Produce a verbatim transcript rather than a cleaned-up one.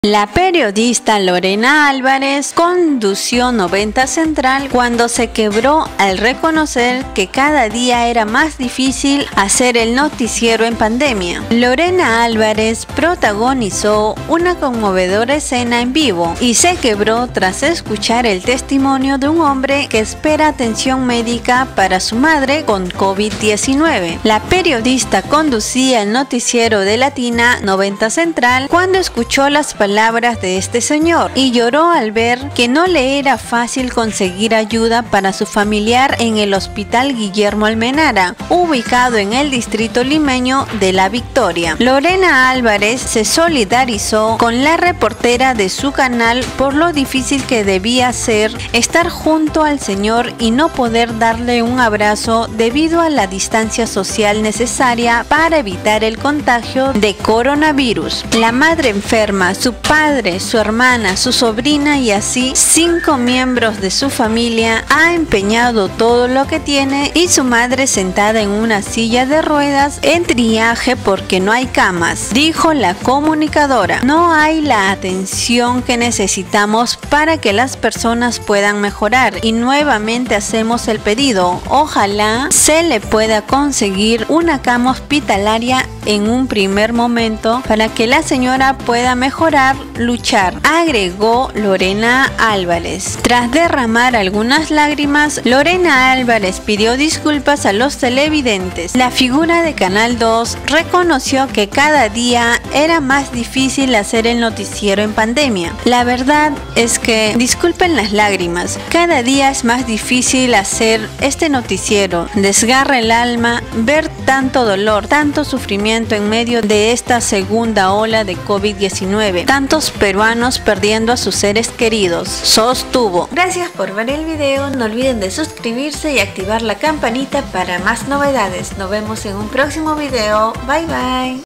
La periodista Lorena Álvarez condució noventa Central cuando se quebró al reconocer que cada día era más difícil hacer el noticiero en pandemia. Lorena Álvarez protagonizó una conmovedora escena en vivo y se quebró tras escuchar el testimonio de un hombre que espera atención médica para su madre con COVID diecinueve. La periodista conducía el noticiero de Latina noventa Central cuando escuchó las palabras palabras de este señor y lloró al ver que no le era fácil conseguir ayuda para su familiar en el Hospital Guillermo Almenara, ubicado en el distrito limeño de La Victoria. Lorena Álvarez se solidarizó con la reportera de su canal por lo difícil que debía ser estar junto al señor y no poder darle un abrazo debido a la distancia social necesaria para evitar el contagio de coronavirus. La madre enferma, su padre, su hermana, su sobrina y así cinco miembros de su familia ha empeñado todo lo que tiene y su madre sentada en una silla de ruedas en triaje porque no hay camas, dijo la comunicadora. No hay la atención que necesitamos para que las personas puedan mejorar y nuevamente hacemos el pedido. Ojalá se le pueda conseguir una cama hospitalaria en un primer momento para que la señora pueda mejorar, luchar, agregó Lorena Álvarez. Tras derramar algunas lágrimas, Lorena Álvarez pidió disculpas a los televidentes. La figura de Canal dos reconoció que cada día era más difícil hacer el noticiero en pandemia. La verdad es que, disculpen las lágrimas, cada día es más difícil hacer este noticiero. Desgarra el alma ver tanto dolor, tanto sufrimiento en medio de esta segunda ola de COVID diecinueve. Tantos peruanos perdiendo a sus seres queridos, sostuvo. Gracias por ver el video, no olviden de suscribirse y activar la campanita para más novedades. Nos vemos en un próximo video. Bye bye.